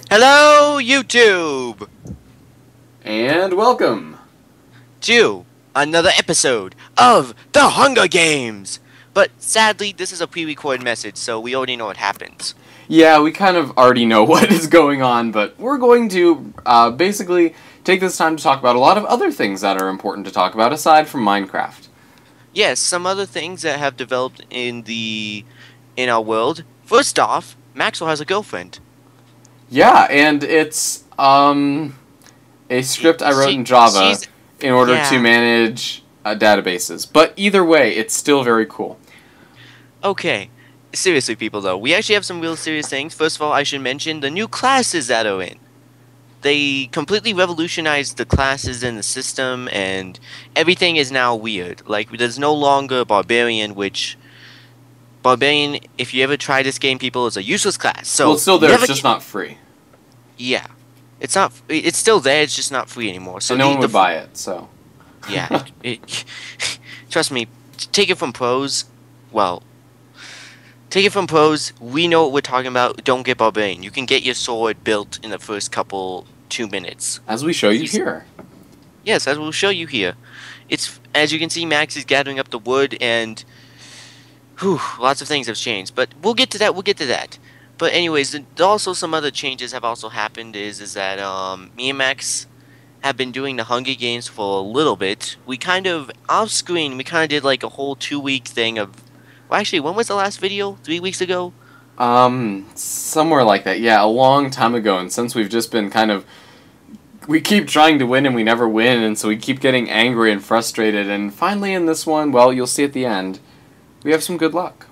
Hello, YouTube! And welcome! To another episode of The Hunger Games! But sadly, this is a pre-recorded message, so we already know what happens. Yeah, we kind of already know what is going on, but we're going to basically take this time to talk about a lot of other things that are important to talk about aside from Minecraft. Yes, some other things that have developed in our world. First off, Maxwell has a girlfriend. Yeah, and it's a script I wrote in Java in order to manage databases. But either way, it's still very cool. Okay. Seriously, people, though, we actually have some real serious things. First of all, I should mention the new classes that are in. They completely revolutionized the classes in the system, and everything is now weird. Like, there's no longer Barbarian, which... Barbarian, if you ever try this game, people, is a useless class. So well, it's still there, it's just not free. Yeah. It's not... It's still there, it's just not free anymore. So and no one would buy it, so... Yeah. Trust me, take it from pros, well... Take it from pros, we know what we're talking about. Don't get Barbarian. You can get your sword built in the first 2 minutes. As we show you here. Yes, as we'll show you here. It's, as you can see, Max is gathering up the wood, and lots of things have changed. But we'll get to that, But anyways, also some other changes have also happened is that me and Max have been doing the Hunger Games for a little bit. We kind of, off screen, we kind of did like a whole 2-week thing of... Well, actually, when was the last video? 3 weeks ago? Somewhere like that. Yeah, a long time ago. And since we've just been kind of... We keep trying to win and we never win, and so we keep getting angry and frustrated. And finally in this one, well, you'll see at the end, we have some good luck.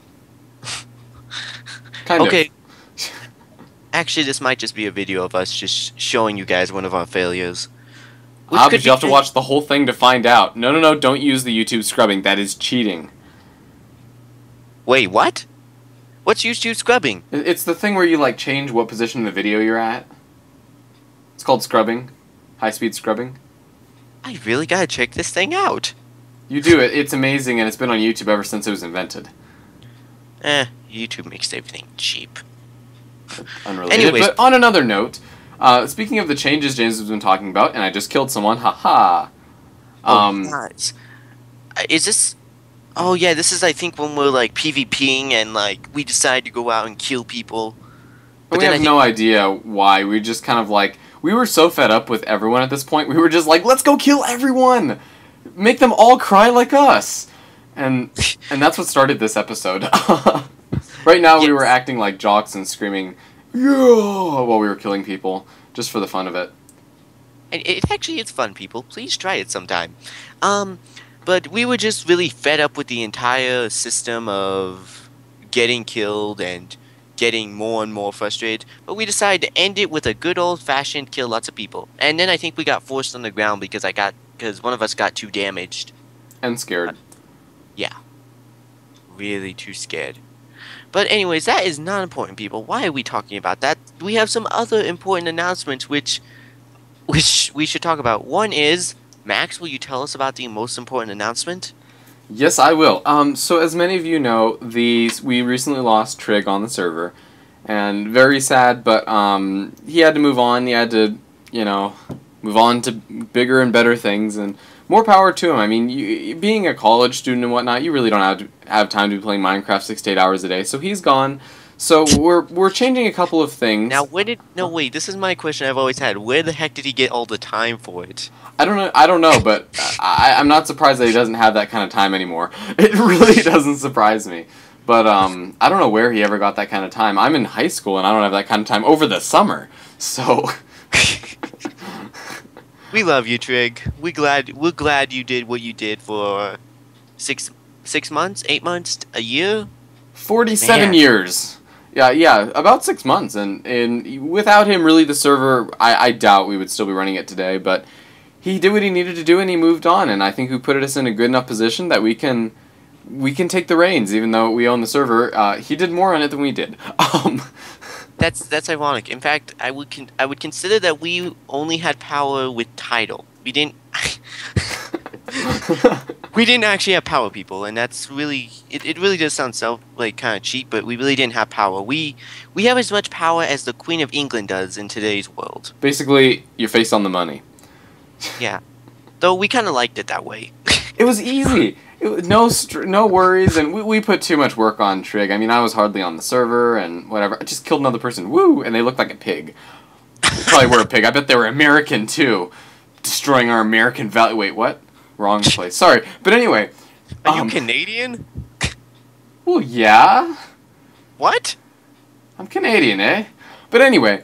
Okay. Actually, this might just be a video of us just showing you guys one of our failures. But you have to watch the whole thing to find out. No, don't use the YouTube scrubbing. That is cheating. Wait, what? What's YouTube scrubbing? It's the thing where you, like, change what position in the video you're at. It's called scrubbing. High-speed scrubbing. I really gotta check this thing out. You do it. It's amazing, and it's been on YouTube ever since it was invented. YouTube makes everything cheap. Unrelated. Anyways, but on another note, speaking of the changes James has been talking about, and I just killed someone, haha. Nice. Is this... Oh yeah, this is I think when we're like PvPing and like we decide to go out and kill people. But we have no idea why. We just kind of like... We were so fed up with everyone at this point, we were just like, let's go kill everyone! Make them all cry like us! And that's what started this episode. Right now we were acting like jocks and screaming, yeah, while we were killing people, just for the fun of it. And it actually is fun, people. Please try it sometime. But we were just really fed up with the entire system of getting killed and getting more and more frustrated. But we decided to end it with a good old-fashioned kill lots of people. And then I think we got forced on the ground because one of us got too damaged. And scared. Yeah. Really too scared. But anyways, that is not important, people. Why are we talking about that? We have some other important announcements which we should talk about. One is... Max, will you tell us about the most important announcement? Yes, I will. So as many of you know, we recently lost Trig on the server, and very sad, but he had to move on. He had to, move on to bigger and better things, and more power to him. I mean, being a college student and whatnot, you really don't have time to be playing Minecraft 6 to 8 hours a day, so he's gone. So we're changing a couple of things. Now, wait, this is my question I've always had. Where the heck did he get all the time for it? I don't know, but I'm not surprised that he doesn't have that kind of time anymore. It really doesn't surprise me. But I don't know where he ever got that kind of time. I'm in high school and I don't have that kind of time over the summer. So we love you, Trig. We're glad you did what you did for 6 months, 8 months, a year. 47 years. Yeah, about 6 months, and without him, really, the server, I doubt we would still be running it today, but he did what he needed to do, and he moved on, and I think we put us in a good enough position that we can take the reins, even though we own the server. He did more on it than we did. That's ironic. In fact, I would consider that we only had power with title. We didn't... We didn't actually have power, people, and that's really it really does sound kind of cheap, but we really didn't have power. We have as much power as the Queen of England does in today's world. Basically, your face on the money. Yeah. Though we kind of liked it that way. It was easy. No worries, and we put too much work on Trig. I mean, I was hardly on the server and whatever. I just killed another person. Woo! And they looked like a pig. Probably were a pig. I bet they were American too, destroying our American value. Wait, what? Wrong place. Sorry, but anyway. Are you Canadian? Well, yeah. What? I'm Canadian, eh? But anyway.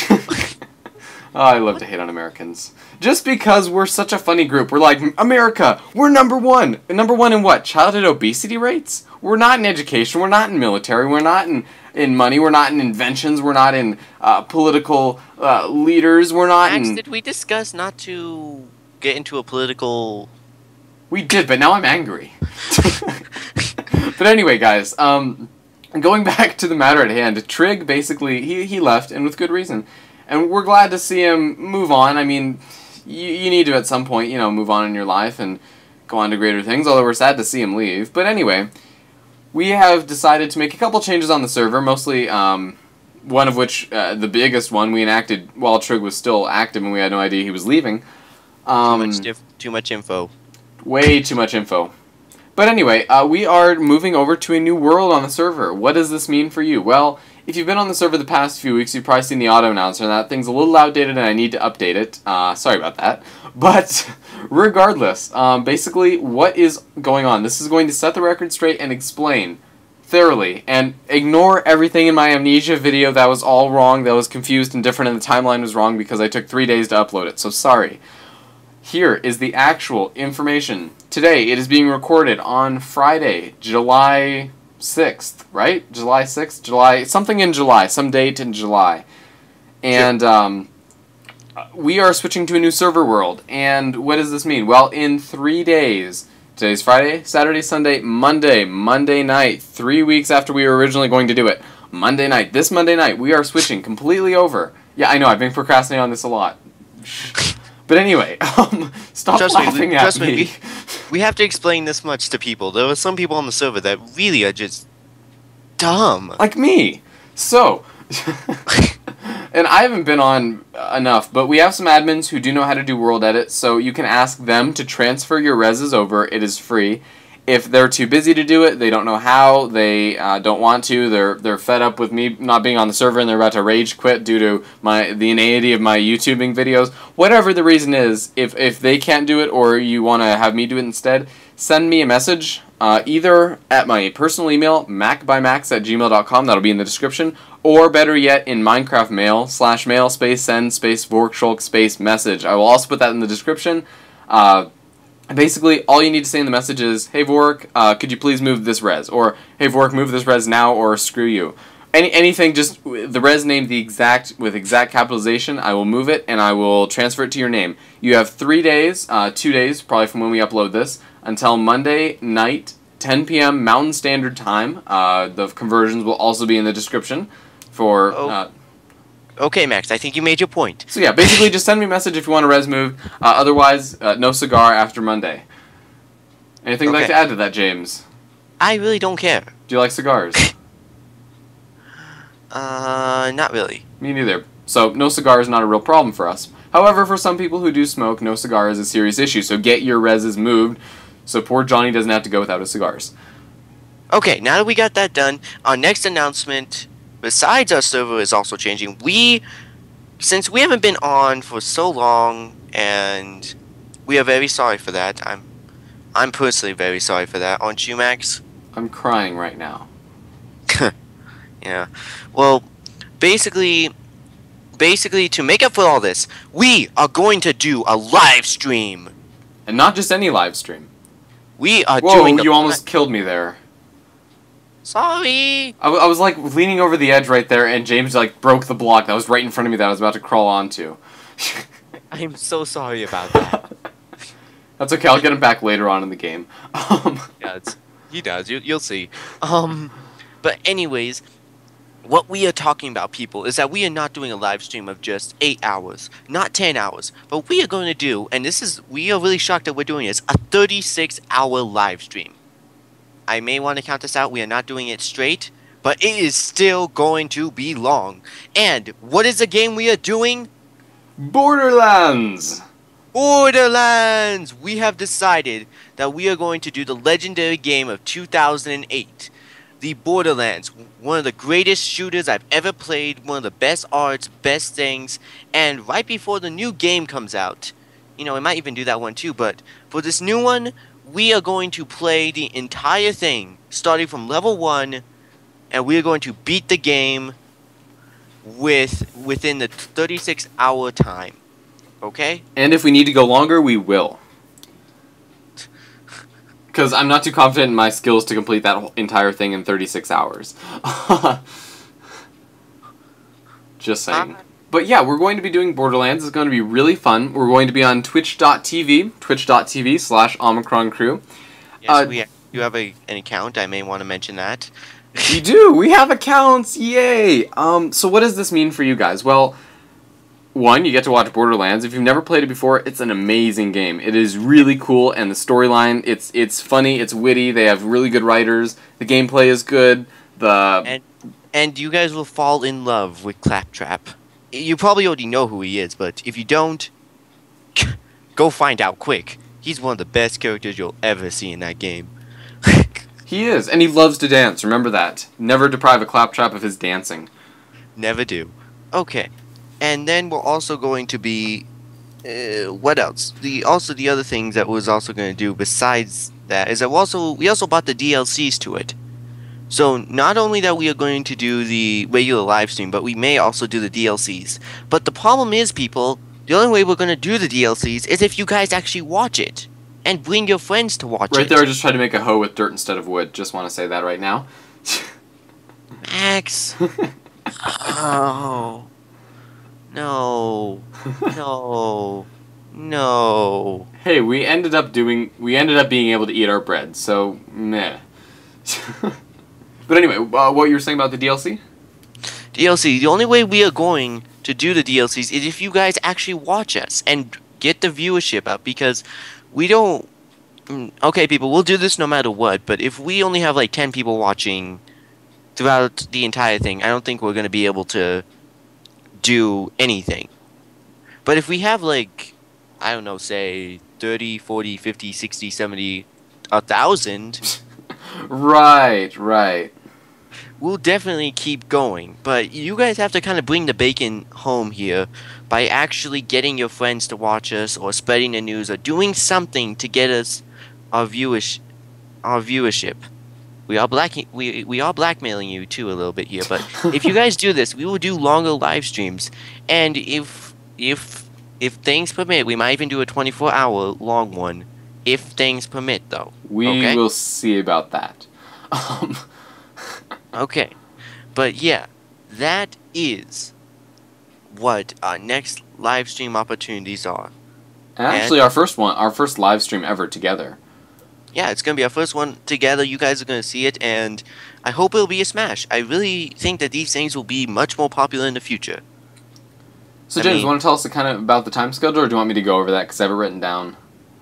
Oh, I love to hate on Americans. Just because we're such a funny group. We're like, America, we're number one. And number one in what? Childhood obesity rates? We're not in education. We're not in military. We're not in money. We're not in inventions. We're not in political leaders. We're not Max, in... did we discuss not to get into a political... We did, but now I'm angry. But anyway, guys, going back to the matter at hand, Trig basically, he left, and with good reason. And we're glad to see him move on. I mean, you need to at some point, move on in your life and go on to greater things, although we're sad to see him leave. But anyway, we have decided to make a couple changes on the server, mostly one of which, the biggest one, we enacted while Trig was still active and we had no idea he was leaving. Too much info. Way too much info. But anyway, we are moving over to a new world on the server. What does this mean for you? Well, if you've been on the server the past few weeks, you've probably seen the auto-announcer, and that thing's a little outdated and I need to update it. Sorry about that. But regardless, basically what is going on? This is going to set the record straight and explain thoroughly, and ignore everything in my amnesia video that was all wrong, that was confused and different, and the timeline was wrong because I took 3 days to upload it, so sorry. Here is the actual information. Today, it is being recorded on Friday, July 6th, right? July 6th? Something in July, some date in July. And we are switching to a new server world. And what does this mean? Well, in 3 days, today's Friday, Saturday, Sunday, Monday night, 3 weeks after we were originally going to do it. This Monday night, we are switching completely over. Yeah, I know, I've been procrastinating on this a lot. But anyway, stop laughing at me. We have to explain this much to people. There are some people on the server that really are just dumb. Like me. So, and I haven't been on enough, but we have some admins who do know how to do world edit, so you can ask them to transfer your reses over. It is free. If they're too busy to do it, they don't know how, they don't want to, they're fed up with me not being on the server and they're about to rage quit due to the inanity of my YouTubing videos, whatever the reason is, if they can't do it or you want to have me do it instead, send me a message either at my personal email, macbymax@gmail.com, that'll be in the description, or better yet, in Minecraft mail, /mail, send, Vorkshulk, message. I will also put that in the description. Basically, all you need to say in the message is, hey Vork, could you please move this res? Or, hey Vork, move this res now, or screw you. Anything, just the res name with exact capitalization, I will move it, and I will transfer it to your name. You have 3 days, 2 days, probably from when we upload this, until Monday night, 10 p.m. Mountain Standard Time. The conversions will also be in the description for... Okay, Max, I think you made your point. So yeah, basically just send me a message if you want a res move. Otherwise, no cigar after Monday. Anything you'd like to add to that, James? I really don't care. Do you like cigars? Not really. Me neither. So, no cigar is not a real problem for us. However, for some people who do smoke, no cigar is a serious issue. So get your reses moved so poor Johnny doesn't have to go without his cigars. Okay, now that we got that done, our next announcement... Besides, our server is also changing. Since we haven't been on for so long, and we are very sorry for that. I'm personally very sorry for that, aren't you, Max? I'm crying right now. Yeah. Well, basically, to make up for all this, we are going to do a live stream. And not just any live stream. We are doing. Whoa! You almost killed me there. Sorry! I was like leaning over the edge right there and James like broke the block that was right in front of me that I was about to crawl onto. I'm so sorry about that. That's okay, I'll get him back later on in the game. Yeah, he does, you'll see. But anyways, what we are talking about, people, is that we are not doing a live stream of just 8 hours, not 10 hours, but we are going to do, and we are really shocked that we're doing this, a 36-hour live stream. I may want to count this out, we are not doing it straight, but it is still going to be long. And what is the game we are doing? Borderlands! Borderlands! We have decided that we are going to do the legendary game of 2008. The Borderlands, one of the greatest shooters I've ever played, one of the best arts, best things, and right before the new game comes out, you know, I might even do that one too, but for this new one, we are going to play the entire thing, starting from level 1, and we are going to beat the game within the 36-hour time, okay? And if we need to go longer, we will. Because I'm not too confident in my skills to complete that whole entire thing in 36 hours. Just saying. But yeah, we're going to be doing Borderlands. It's going to be really fun. We're going to be on twitch.tv/OmicronCrew. Yes, you have an account. I may want to mention that. We do! We have accounts! Yay! So what does this mean for you guys? Well, one, you get to watch Borderlands. If you've never played it before, it's an amazing game. It is really cool, and the storyline, it's funny, it's witty, they have really good writers, the gameplay is good, And you guys will fall in love with Claptrap. You probably already know who he is, but if you don't, go find out quick. He's one of the best characters you'll ever see in that game. He is, and he loves to dance, remember that. Never deprive a Claptrap of his dancing. Never do. Okay. And then we're also going to be... what else? The other things that we're also going to do besides that is that we also bought the DLCs to it. So not only that we are going to do the regular live stream, but we may also do the DLCs. But the problem is, people, the only way we're going to do the DLCs is if you guys actually watch it. And bring your friends to watch it. Right there, I just tried to make a hoe with dirt instead of wood. Just want to say that right now. Max. Oh. No. No. No. Hey, we ended up being able to eat our bread, so meh. But anyway, what you were saying about the DLC? DLC, the only way we are going to do the DLCs is if you guys actually watch us and get the viewership up, because we don't... Okay, people, we'll do this no matter what, but if we only have like 10 people watching throughout the entire thing, I don't think we're going to be able to do anything. But if we have like, I don't know, say 30, 40, 50, 60, 70, 1,000... Right. We'll definitely keep going, but you guys have to kind of bring the bacon home here by actually getting your friends to watch us, or spreading the news, or doing something to get us our viewership. We are blackmailing you too a little bit here, but if you guys do this, we will do longer live streams, and if things permit, we might even do a 24-hour long one. If things permit, though. We will see about that. Okay, but yeah, that is what our next live stream opportunities are. And actually, our first live stream ever together. Yeah, it's gonna be our first one together. You guys are gonna see it, and I hope it'll be a smash. I really think that these things will be much more popular in the future. So, James, you want to tell us kind of about the time schedule, or do you want me to go over that because I have it written down?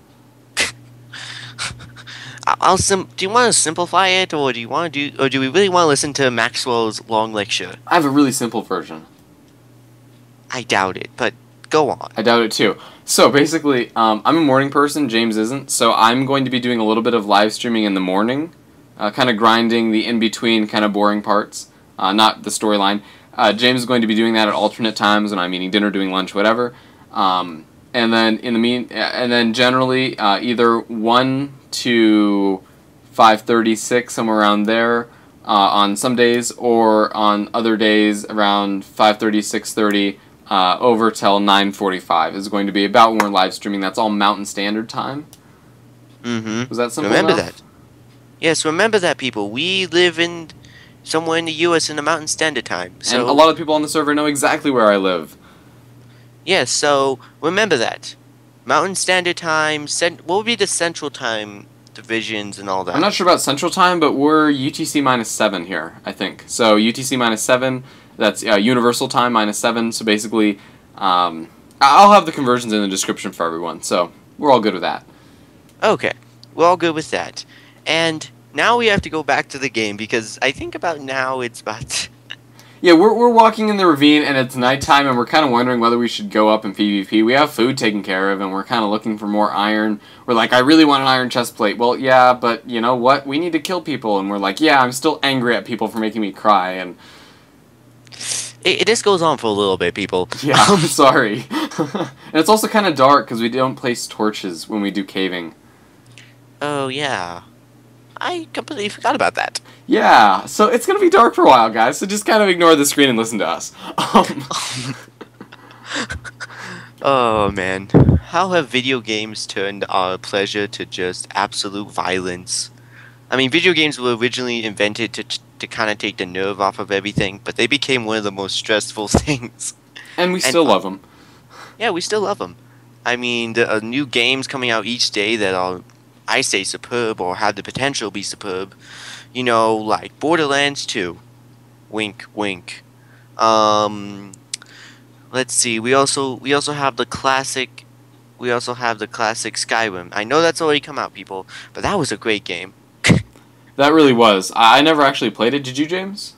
Do you want to simplify it, or do we really want to listen to Maxwell's long lecture? I have a really simple version. I doubt it, but go on. I doubt it too. So basically, I'm a morning person. James isn't, so I'm going to be doing a little bit of live streaming in the morning, kind of grinding the in-between kind of boring parts, not the storyline. James is going to be doing that at alternate times when I'm eating dinner, doing lunch, whatever. And then generally either 1 to 5:36, somewhere around there, on some days, or on other days around 5:30, 6:30, over till 9:45 is going to be about when we're live streaming. That's all Mountain Standard Time. Mm-hmm. Was that simple Remember enough? that. Yes, remember that, people. We live in somewhere in the U.S. in the Mountain Standard Time. So, and a lot of people on the server know exactly where I live. Yes, so remember that. Mountain Standard Time, what would be the Central Time divisions and all that. I'm not sure about Central Time, but we're UTC -7 here, I think. So UTC -7, that's Universal Time -7. So basically, I'll have the conversions in the description for everyone. So we're all good with that. Okay, we're all good with that. And now we have to go back to the game because I think about now it's about... Yeah, we're walking in the ravine and it's nighttime and we're kind of wondering whether we should go up in PvP. We have food taken care of and we're kind of looking for more iron. We're like, I really want an iron chest plate. Well, yeah, but you know what? We need to kill people. And we're like, yeah, I'm still angry at people for making me cry. And this goes on for a little bit, people. yeah, I'm sorry. And it's also kind of dark because we don't place torches when we do caving. Oh, yeah. I completely forgot about that. Yeah, so it's going to be dark for a while, guys, so just kind of ignore the screen and listen to us. Oh, man. How have video games turned our pleasure to just absolute violence? I mean, video games were originally invented to kind of take the nerve off of everything, but they became one of the most stressful things. And we still love them. Yeah, we still love them. I mean, there are new games coming out each day that are, I say, superb or have the potential to be superb. You know, like Borderlands 2. Wink, wink. Let's see. We also have the classic. We also have the classic Skyrim. I know that's already come out, people, but that was a great game. That really was. I never actually played it. Did you, James?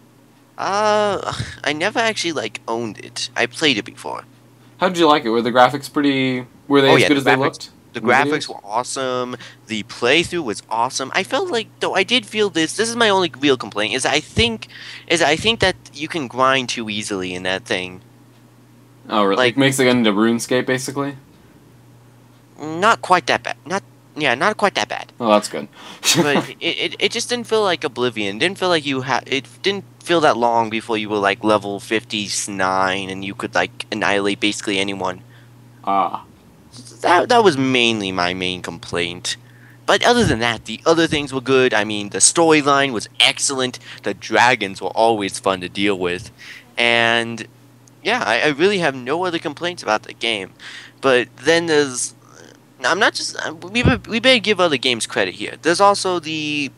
I never actually owned it. I played it before. How did you like it? Were the graphics pretty? Were they as good as they looked? The graphics were awesome. The playthrough was awesome. I felt like, though, I did feel this. This is my only real complaint. I think that you can grind too easily in that thing. Oh, really? Like makes it into RuneScape, basically. Not quite that bad. Not quite that bad. Oh, that's good. But it just didn't feel like Oblivion. It didn't feel like it didn't feel that long before you were like level 59 and you could annihilate basically anyone. Ah. That was mainly my main complaint. But other than that, the other things were good. I mean, the storyline was excellent. The dragons were always fun to deal with. And yeah, I really have no other complaints about the game. But then there's... I'm not just... We better give other games credit here. There's also the...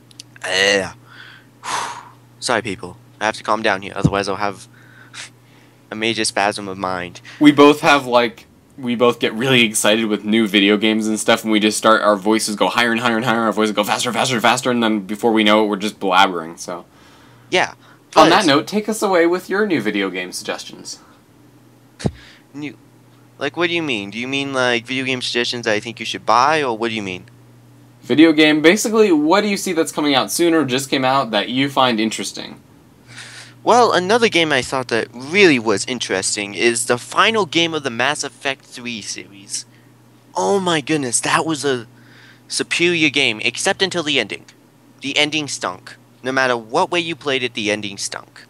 Sorry, people. I have to calm down here. Otherwise, I'll have a major spasm of mind. We both have, we both get really excited with new video games and stuff, and we just start, our voices go higher and higher and higher, our voices go faster, faster, faster, and then before we know it, we're just blabbering, so. Yeah. On that note, take us away with your new video game suggestions. New... what do you mean? Do you mean, video game suggestions that I think you should buy, or what do you mean? Video game, basically, what do you see that's coming out soon or just came out that you find interesting? Well, another game I thought that really was interesting is the final game of the Mass Effect 3 series. Oh my goodness, that was a superior game, except until the ending. The ending stunk. No matter what way you played it, the ending stunk.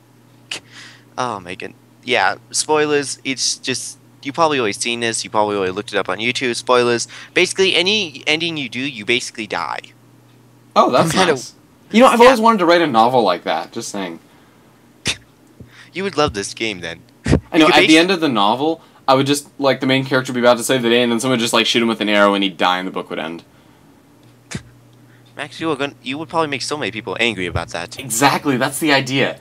Oh my goodness. Yeah, spoilers, it's just... You probably always seen this, you probably already looked it up on YouTube, spoilers. Basically, any ending you do, you basically die. Oh, that's nice. You know, I've always wanted to write a novel like that, just saying. You would love this game, then. I know, at the end of the novel, I would just, the main character would be about to save the day, and then someone would just, shoot him with an arrow, and he'd die, and the book would end. Max, you would probably make so many people angry about that. Exactly, that's the idea.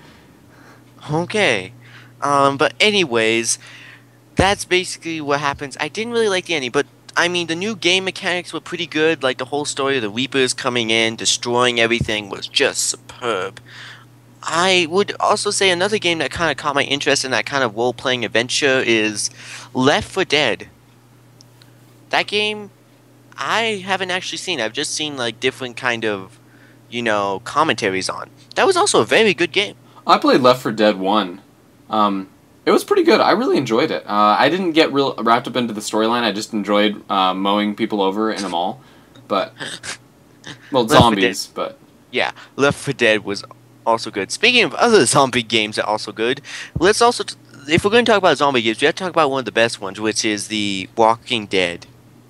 Okay. But anyways, that's basically what happens. I didn't really like the ending, but, I mean, the new game mechanics were pretty good. The whole story of the Reapers coming in, destroying everything was just superb. I would also say another game that kind of caught my interest in that kind of role-playing adventure is Left 4 Dead. That game, I haven't actually seen. I've just seen, different kind of, commentaries on. That was also a very good game. I played Left 4 Dead 1. It was pretty good. I really enjoyed it. I didn't get real wrapped up into the storyline. I just enjoyed mowing people over in a mall. But, well, zombies, but... Yeah, Left 4 Dead was also good. Speaking of other zombie games that are also good, let's also... if we're going to talk about zombie games, we have to talk about one of the best ones, which is The Walking Dead.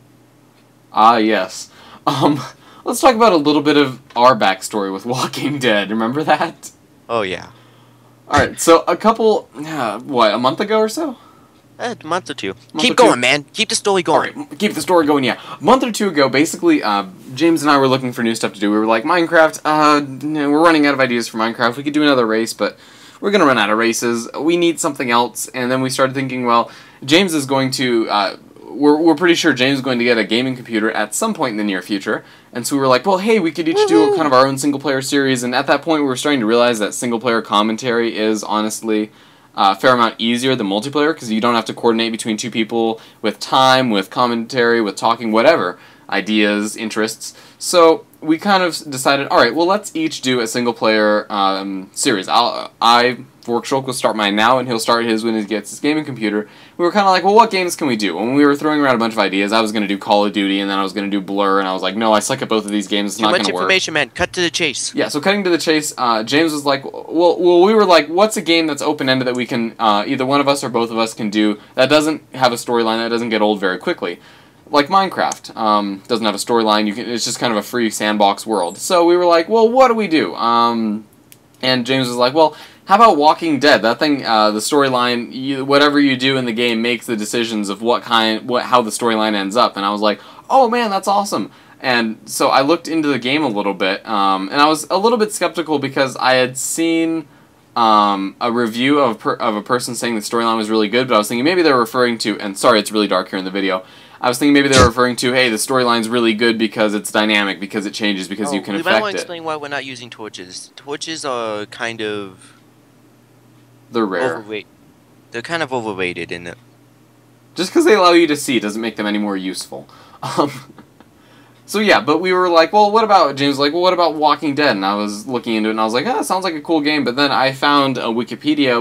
Ah, yes. Let's talk about a little bit of our backstory with Walking Dead. Remember that? Oh, yeah. Alright, so a couple... a month ago or so? A month or two. Month Keep or two. going, man. Keep the story going. Alright, keep the story going, yeah. A month or two ago, basically, James and I were looking for new stuff to do. We were like, Minecraft, we're running out of ideas for Minecraft. We could do another race, but we're going to run out of races. We need something else. And then we started thinking, well, James is going to... We're pretty sure James is going to get a gaming computer at some point in the near future. And so we were like, well, hey, we could each do kind of our own single-player series. And at that point, we were starting to realize that single-player commentary is honestly a fair amount easier than multiplayer, because you don't have to coordinate between two people with time, with commentary, with talking, whatever, ideas, interests. So we kind of decided, all right, well, let's each do a single-player series. Vorkshulk will start mine now, and he'll start his when he gets his gaming computer. We were kind of like, well, what games can we do? When we were throwing around a bunch of ideas, I was going to do Call of Duty, and then I was going to do Blur, and I was like, no, I suck at both of these games. It's not going to work. Too much information, man. Cut to the chase. Yeah, so cutting to the chase, James was like, well, we were like, what's a game that's open-ended that we can, either one of us or both of us can do that doesn't have a storyline, that doesn't get old very quickly? Like Minecraft, doesn't have a storyline. It's just kind of a free sandbox world. So we were like, well, what do we do? And James was like, well, how about Walking Dead? That thing, the storyline, whatever you do in the game makes the decisions of how the storyline ends up. And I was like, oh man, that's awesome. And so I looked into the game a little bit, and I was a little bit skeptical because I had seen a review of a person saying the storyline was really good, but I was thinking maybe they're referring to, and sorry, it's really dark here in the video. I was thinking maybe they were referring to, hey, the storyline's really good because it's dynamic, because it changes, because you can affect it. You might want to explain why we're not using torches. Torches are kind of... They're rare. They're kind of overrated in it. Just because they allow you to see doesn't make them any more useful. So yeah, but we were like, well, what about... James was like, well, what about Walking Dead? And I was looking into it, and I was like, it sounds like a cool game. But then I found a Wikipedia,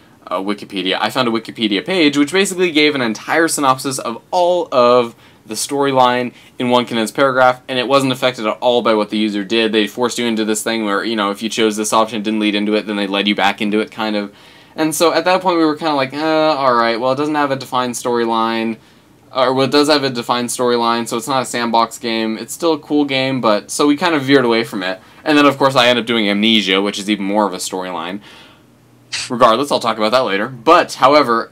I found a Wikipedia page which basically gave an entire synopsis of all of the storyline in one condensed paragraph, and it wasn't affected at all by what the user did. They forced you into this thing where, if you chose this option, it didn't lead into it, then they led you back into it, kind of. And so at that point we were kind of like, alright, well, it doesn't have a defined storyline, or well, it does have a defined storyline, so it's not a sandbox game. It's still a cool game, but so we kind of veered away from it. And then, of course, I ended up doing Amnesia, which is even more of a storyline. Regardless, I'll talk about that later. But, however,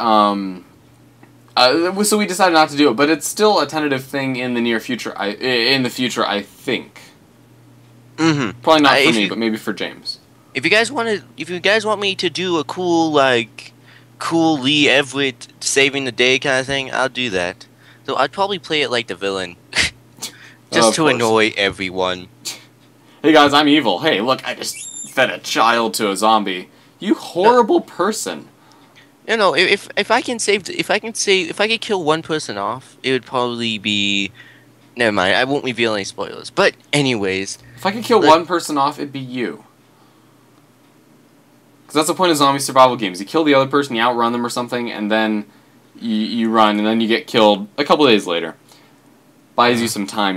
so we decided not to do it, but it's still a tentative thing in the near future. I think. Mm-hmm. Probably not for me, but maybe for James. If you guys want me to do a cool Lee Everett saving the day kind of thing, I'll do that. So I'd probably play it like the villain, just to annoy everyone. Hey guys, I'm evil. Hey, look, I just fed a child to a zombie. You horrible person. If I could kill one person off, it would probably be. Never mind. I won't reveal any spoilers. But anyways, if I could kill one person off, it'd be you. Because that's the point of zombie survival games. You kill the other person, you outrun them or something, and then you run, and then you get killed a couple days later. Buys you some time,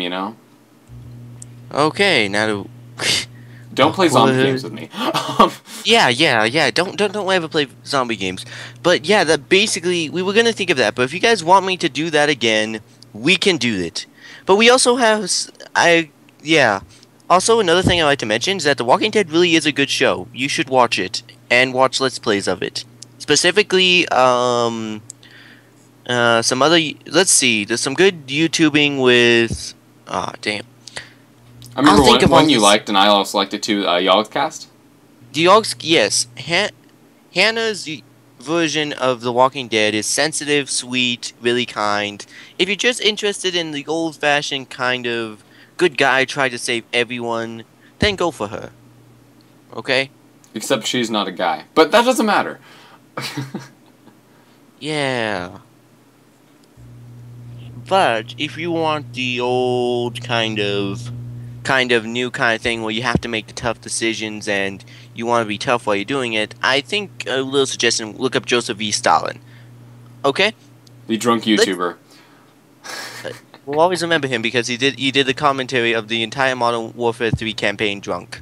Okay, now to. Don't play zombie games with me. Yeah. Don't ever play zombie games. But yeah, that basically we were gonna think of that. But if you guys want me to do that again, we can do it. But we also have Also, another thing I'd like to mention is that The Walking Dead really is a good show. You should watch it and watch Let's Plays of it. Specifically, some other. Let's see. There's some good YouTubing with. Damn. I remember one you liked, and I also liked it too. Yall's Cast. Yes. Hannah's version of The Walking Dead is sensitive, sweet, really kind. If you're just interested in the old-fashioned kind of good guy try to save everyone, then go for her. Okay? Except she's not a guy. But that doesn't matter. Yeah. But if you want the old kind of new kind of thing where you have to make the tough decisions and you want to be tough while you're doing it, I think a little suggestion, look up Joseph V. Stalin. Okay? The drunk YouTuber. We'll always remember him because he did the commentary of the entire Modern Warfare 3 campaign drunk.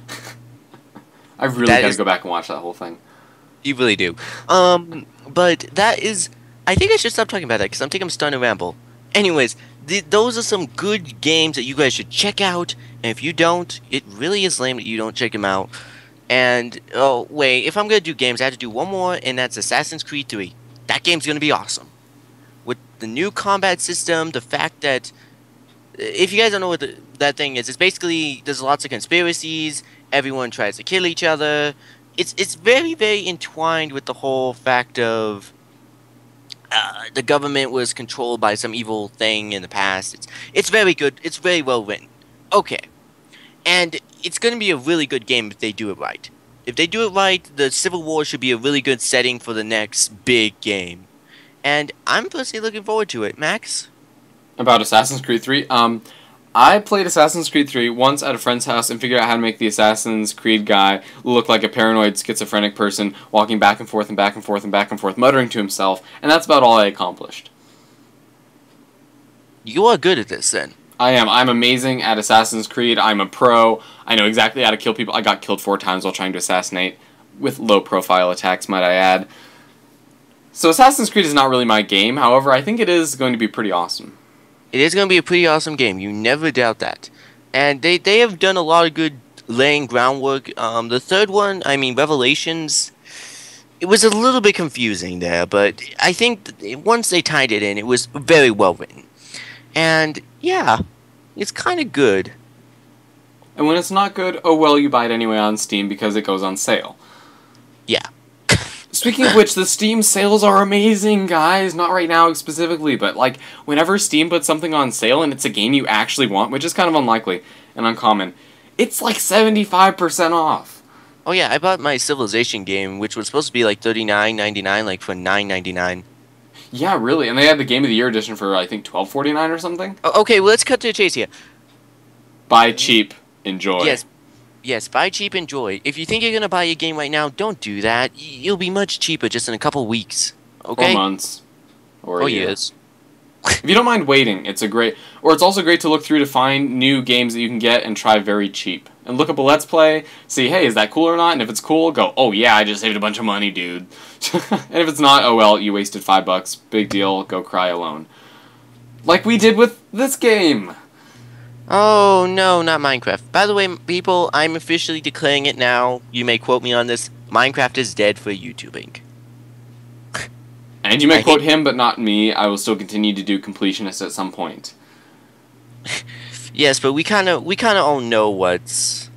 I really gotta go back and watch that whole thing. You really do. But that is... I think I should stop talking about that because I think I'm starting to ramble. Anyways, those are some good games that you guys should check out. And if you don't, it really is lame that you don't check them out. And, oh, wait, if I'm going to do games, I have to do one more, and that's Assassin's Creed 3. that game's going to be awesome. With the new combat system, the fact that, if you guys don't know what that thing is, it's basically, there's lots of conspiracies, everyone tries to kill each other. It's very, very entwined with the whole fact of the government was controlled by some evil thing in the past. It's very good. It's very well written. Okay. And it's going to be a really good game if they do it right. If they do it right, the Civil War should be a really good setting for the next big game. And I'm personally looking forward to it. Max? About Assassin's Creed 3? I played Assassin's Creed 3 once at a friend's house and figured out how to make the Assassin's Creed guy look like a paranoid schizophrenic person walking back and forth and back and forth and back and forth, muttering to himself, and that's about all I accomplished. You are good at this, then. I am. I'm amazing at Assassin's Creed. I'm a pro. I know exactly how to kill people. I got killed 4 times while trying to assassinate, with low-profile attacks, might I add. So Assassin's Creed is not really my game, however, I think it is going to be pretty awesome. It is going to be a pretty awesome game. You never doubt that. And they have done a lot of good laying groundwork. The third one, I mean, Revelations, it was a little bit confusing there, but I think once they tied it in, it was very well written. And, yeah, it's kind of good. And when it's not good, oh well, you buy it anyway on Steam because it goes on sale. Yeah. Speaking of which, the Steam sales are amazing, guys. Not right now specifically, but like whenever Steam puts something on sale and it's a game you actually want, which is kind of unlikely and uncommon, it's like 75% off. Oh yeah, I bought my Civilization game, which was supposed to be like $39.99, like for $9.99. Yeah, really. And they had the Game of the Year edition for I think $12.49 or something. Okay, well, let's cut to the chase here. Buy cheap, enjoy. Yes, buy cheap, enjoy. If you think you're gonna buy a game right now, don't do that. You'll be much cheaper just in a couple weeks. Okay? Or months. Or a year. Years. If you don't mind waiting, it's also great to look through to find new games that you can get and try very cheap. And look up a Let's Play, see, hey, is that cool or not? And if it's cool, go, oh yeah, I just saved a bunch of money, dude. And if it's not, oh well, you wasted $5. Big deal, go cry alone. Like we did with this game. Oh, no, not Minecraft. By the way, people, I'm officially declaring it now. You may quote me on this. Minecraft is dead for YouTubing. And you may quote him, but not me. I will still continue to do completionist at some point. Yes, but we kind of all know what's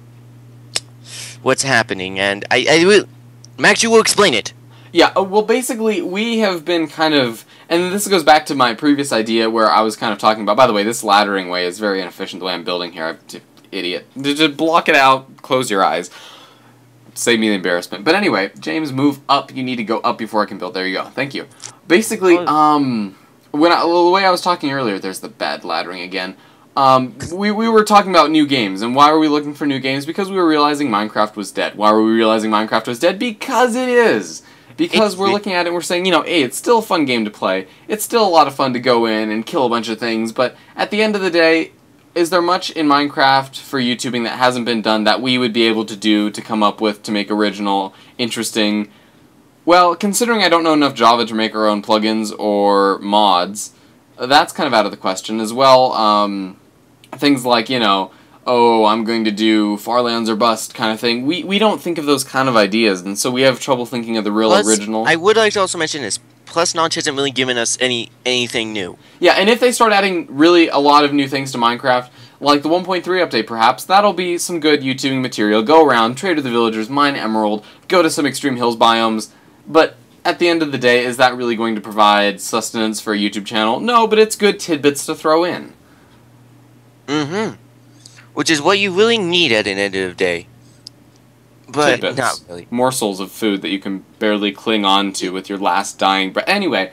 happening, and I will... Max, you will explain it. Yeah, well, basically, we have been kind of... And this goes back to my previous idea where I was kind of talking about... By the way, this laddering way is very inefficient the way I'm building here. Idiot. Just block it out, close your eyes. Save me the embarrassment. But anyway, James, move up. You need to go up before I can build. There you go. Thank you. Basically, the way I was talking earlier, there's the bad laddering again. We were talking about new games, and why were we looking for new games? Because we were realizing Minecraft was dead. Why were we realizing Minecraft was dead? Because it is! Because we're looking at it and we're saying, you know, hey, it's still a fun game to play. It's still a lot of fun to go in and kill a bunch of things, but at the end of the day, is there much in Minecraft for YouTubing that hasn't been done that we would be able to do to come up with to make original, interesting... Well, considering I don't know enough Java to make our own plugins or mods, that's kind of out of the question as well. Things like, you know, oh, I'm going to do Farlands or Bust kind of thing. We don't think of those kind of ideas, and so we have trouble thinking of the real original. I would like to also mention this. Plus, Notch hasn't really given us anything new. Yeah, and if they start adding really a lot of new things to Minecraft, like the 1.3 update perhaps, that'll be some good YouTubing material. Go around, trade with the villagers, mine emerald, go to some extreme hills biomes, but at the end of the day, is that really going to provide sustenance for a YouTube channel? No, but it's good tidbits to throw in. Mm-hmm. Which is what you really need at the end of the day. But tidbits. Not really. Morsels of food that you can barely cling on to with your last dying breath. Anyway,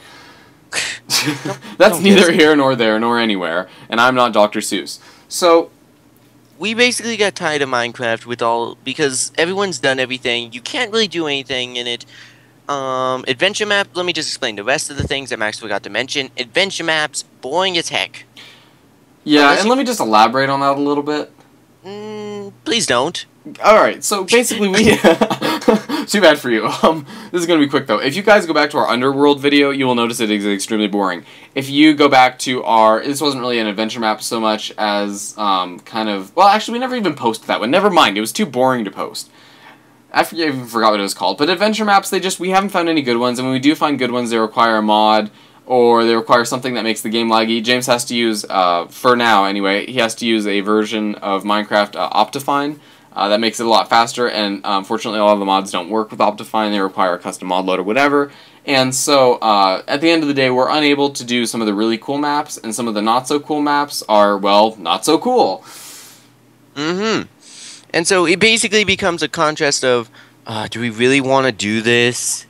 that's neither here nor there nor anywhere, and I'm not Dr. Seuss. So, we basically got tired of Minecraft because everyone's done everything. You can't really do anything in it. Adventure map, let me just explain the rest of the things that Max forgot to mention. Adventure maps, boring as heck. Yeah, and let me just elaborate on that a little bit. Please don't. Alright, so basically we... Too bad for you. This is going to be quick, though. If you guys go back to our Underworld video, you will notice it is extremely boring. If you go back to our... This wasn't really an adventure map so much as kind of... Well, actually, we never even posted that one. Never mind, it was too boring to post. even forgot what it was called. But adventure maps, we haven't found any good ones, and when we do find good ones, they require a mod, or they require something that makes the game laggy. James has to use, for now anyway, he has to use a version of Minecraft Optifine. That makes it a lot faster, and unfortunately a lot of the mods don't work with Optifine. They require a custom mod load or whatever. And so, at the end of the day, we're unable to do some of the really cool maps, and some of the not-so-cool maps are, well, not so cool. Mm-hmm. And so it basically becomes a contrast of, do we really want to do this?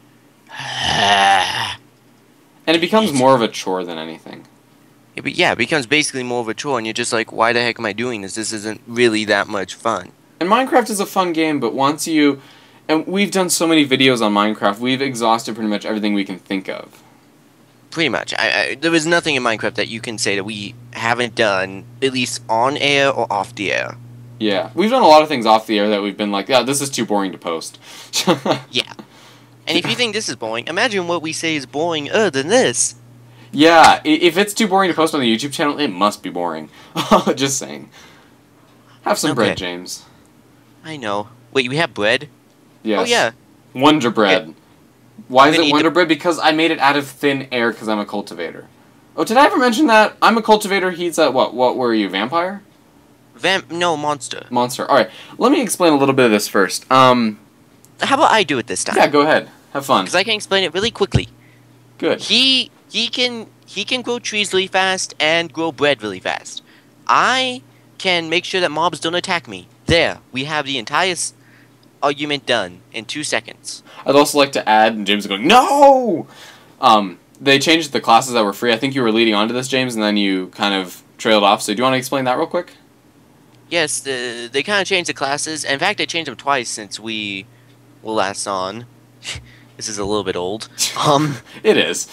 And it becomes more of a chore than anything. Yeah, it becomes basically more of a chore, and you're just like, why the heck am I doing this? This isn't really that much fun. And Minecraft is a fun game, but once you... And we've done so many videos on Minecraft, we've exhausted pretty much everything we can think of. Pretty much. There is nothing in Minecraft that you can say that we haven't done, at least on air or off the air. Yeah. We've done a lot of things off the air that we've been like, yeah, this is too boring to post. Yeah. And if you think this is boring, imagine what we say is boring than this. Yeah, if it's too boring to post on the YouTube channel, it must be boring. Just saying. Have some bread, James. I know. Wait, we have bread? Yes. Oh, yeah. Wonder bread. Yeah. Why is it Wonder bread? Because I made it out of thin air because I'm a cultivator. Oh, did I ever mention that? I'm a cultivator, he's a, what were you, vampire? No, monster. Monster. Alright, let me explain a little bit of this first. How about I do it this time? Yeah, go ahead. Have fun. Because I can explain it really quickly. Good. He can grow trees really fast and grow bread really fast. I can make sure that mobs don't attack me. There, we have the entire argument done in 2 seconds. I'd also like to add, and James is going, no! They changed the classes that were free. I think you were leading on to this, James, and then you kind of trailed off. So do you want to explain that real quick? Yes, they kind of changed the classes. In fact, they changed them twice since we were last on. This is a little bit old. It is.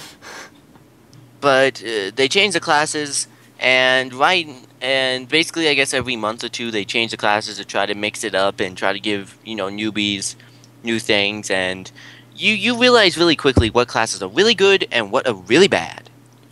But they changed the classes, and basically, I guess every month or two, they change the classes to try to mix it up and try to give, newbies new things, and you realize really quickly what classes are really good and what are really bad.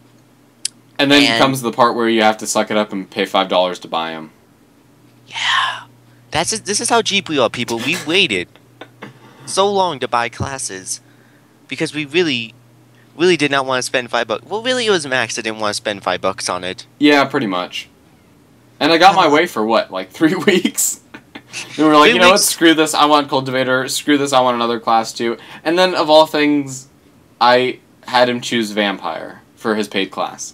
And then comes the part where you have to suck it up and pay $5 to buy them. Yeah. This is how cheap we are, people. We waited so long to buy classes because we really did not want to spend $5. Well, really, it was Max that didn't want to spend $5 on it. Yeah, pretty much. And I got my way for what, like 3 weeks? And we were like, you know what, screw this, I want Cultivator, screw this, I want another class too. And then, of all things, I had him choose Vampire for his paid class.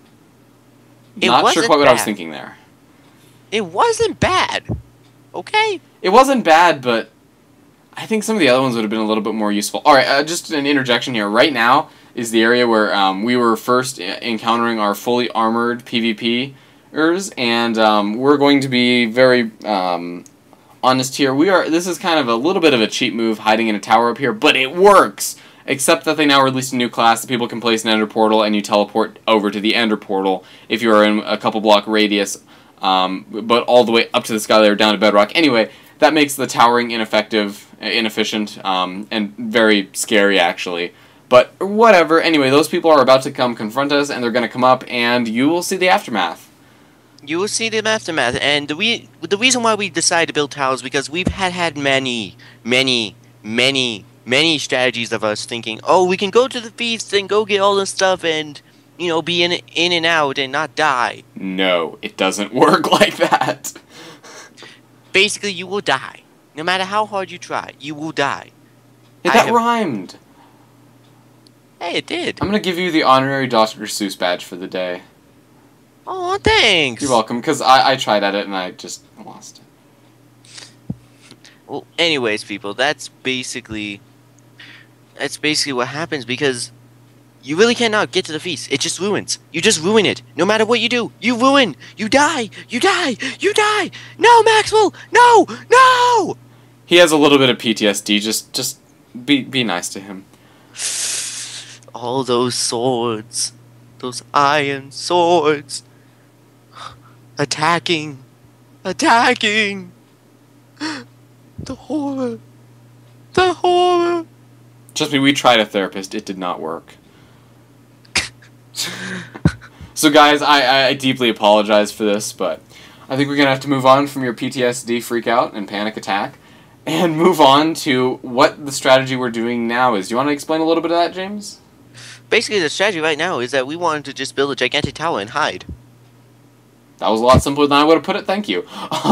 Not sure quite what I was thinking there. It wasn't bad. Okay? It wasn't bad, but I think some of the other ones would have been a little bit more useful. Alright, just an interjection here. Right now is the area where we were first encountering our fully armored PvPers, and we're going to be very honest here. This is kind of a little bit of a cheap move, hiding in a tower up here, but it works! Except that they now released a new class that people can place an ender portal, and you teleport over to the ender portal if you are in a couple block radius, but all the way up to the sky layer down to bedrock. Anyway, that makes the towering inefficient, and very scary, actually. But whatever. Anyway, those people are about to come confront us, and they're going to come up, and you will see the aftermath. You will see the aftermath, and the reason why we decided to build towers is because we've had many strategies of us thinking, oh, we can go to the feast and go get all this stuff and, be in and out and not die. No, it doesn't work like that. Basically, you will die. No matter how hard you try, you will die. Hey, that rhymed. Hey, it did. I'm going to give you the honorary Dr. Seuss badge for the day. Oh, thanks. You're welcome, because I tried at it and I just lost it. Well, anyways, people, that's basically what happens because you really cannot get to the feast. It just ruins. You just ruin it. No matter what you do, you ruin. You die. You die. You die. No, Maxwell. No. No. He has a little bit of PTSD. Just be nice to him. All those swords. Those iron swords. Attacking. The horror. The horror. Trust me, we tried a therapist. It did not work. So guys, I deeply apologize for this, but I think we're going to have to move on from your PTSD freak out and panic attack. and move on to what the strategy we're doing now is. Do you want to explain a little bit of that, James? Basically, the strategy right now is that we wanted to just build a gigantic tower and hide. That was a lot simpler than I would have put it. Thank you.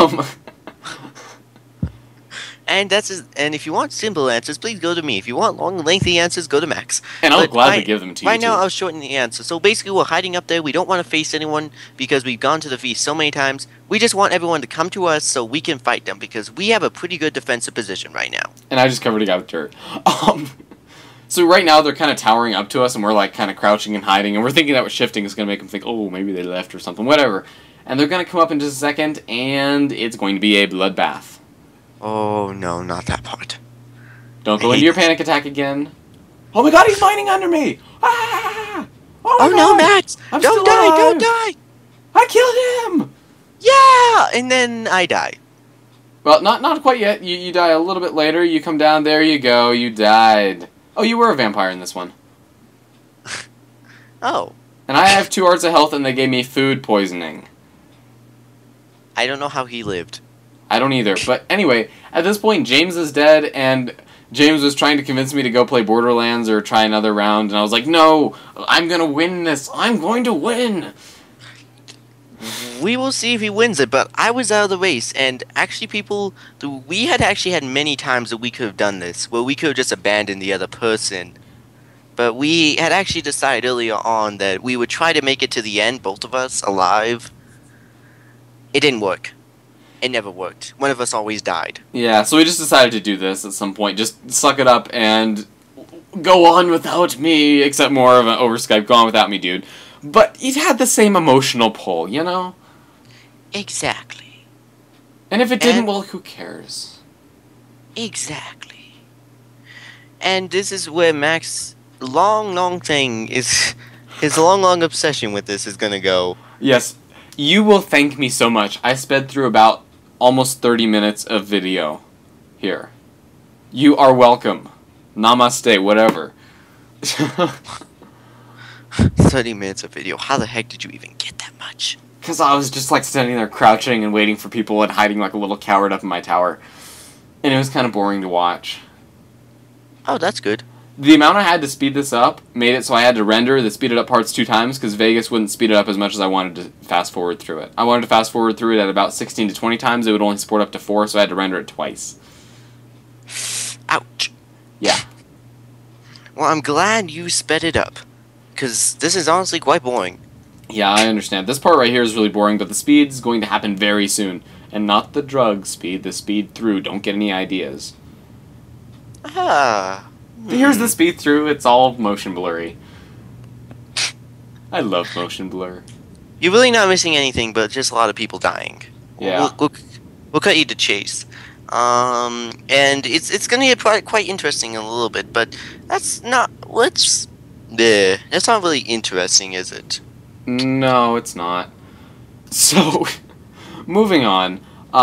And and if you want simple answers, please go to me. If you want long, lengthy answers, go to Max. And I'll gladly give them to you. Right now, too. I'll shorten the answer. So basically, we're hiding up there. We don't want to face anyone because we've gone to the feast so many times. We just want everyone to come to us so we can fight them because we have a pretty good defensive position right now. And I just covered a guy with dirt. So right now they're kind of towering up to us, and we're like kind of crouching and hiding, and we're thinking that shifting is going to make them think, oh, maybe they left or something, whatever. And they're going to come up in just a second, and it's going to be a bloodbath. Oh, no, not that part. Don't go into your panic attack again. Oh my god, he's mining under me! Ah! Oh no, Max! I'm don't still die, alive! don't die! I killed him! Yeah! And then I die. Well, not quite yet. You die a little bit later. You come down, there you go, you died. Oh, you were a vampire in this one. Oh. And I have 2 hearts of health, and they gave me food poisoning. I don't know how he lived. I don't either. But anyway, at this point, James is dead, and James was trying to convince me to go play Borderlands or try another round, and I was like, no, I'm going to win this. I'm going to win. We will see if he wins it, but I was out of the race, and actually we had actually had many times that we could have done this, where we could have just abandoned the other person. But we had actually decided earlier on that we would try to make it to the end, both of us, alive. It didn't work. It never worked. One of us always died. Yeah, so we just decided to do this at some point. Just suck it up and go on without me, except more of an over Skype, go on without me, dude. But it had the same emotional pull, you know? Exactly. And if it didn't, well, who cares? Exactly. And this is where Max's long thing is... His long obsession with this is gonna go. Yes. You will thank me so much. I sped through about almost 30 minutes of video here. You are welcome. Namaste, whatever. 30 minutes of video. How the heck did you even get that much? Because I was just like standing there crouching and waiting for people and hiding like a little coward up in my tower. And it was kind of boring to watch. Oh, that's good. The amount I had to speed this up made it so I had to render the speeded up parts 2 times because Vegas wouldn't speed it up as much as I wanted to fast forward through it. I wanted to fast forward through it at about 16 to 20 times. It would only support up to 4, so I had to render it twice. Ouch. Yeah. Well, I'm glad you sped it up. Because this is honestly quite boring. Yeah, I understand. This part right here is really boring, but the speed's going to happen very soon. And not the drug speed, the speed through. Don't get any ideas. Ah. Here's the speed through. It's all motion blurry. I love motion blur. You're really not missing anything, but just a lot of people dying. Yeah. We'll cut you to chase. And it's gonna get quite interesting in a little bit, but that's not that's not really interesting, is it? No, it's not. So, moving on.